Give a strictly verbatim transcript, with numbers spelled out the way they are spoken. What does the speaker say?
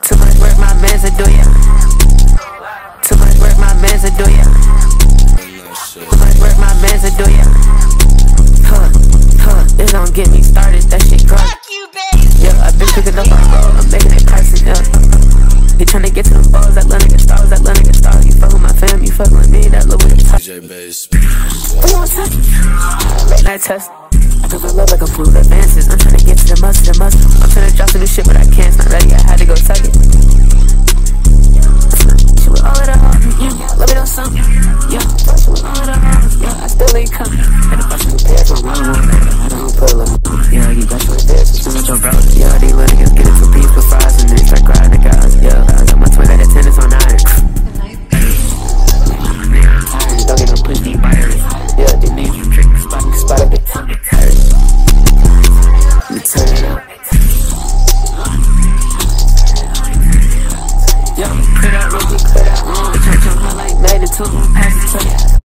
Too much work, my man's a do ya. Too much work, my man's a do ya. Too much work, my man's a do ya. Huh, huh, it don't get me started, that shit crunk. Yeah, I've been picking up my roll, I'm making it person, yeah. He tryna get to them balls, that little nigga stars, that little nigga star. You fuck with my fam, you fuck with me, that little nigga top. D J bass. We on touch. Late night test. I cause I love like a proof advances. I'm tryna get to the must, the must. I'm tryna drop some new shit, but I can't. It's not ready, I had to go tuck it. She with all of the heart, yeah. Let me know something, yeah. She with all of the heart, yeah. I still ain't coming. Had to bust some pairs on one one. I don't pull up. Yeah, you got your advance, so with your brother. Yeah, these little niggas get it two piece with fries and then start crying the guys, yeah. I got my twin at attendance on nine. Don't get no push deep virus. Yeah, they need you trick the spot, you spot it. You turn it up. Yeah, put out, really put out. Church on her like made it to pass it to you.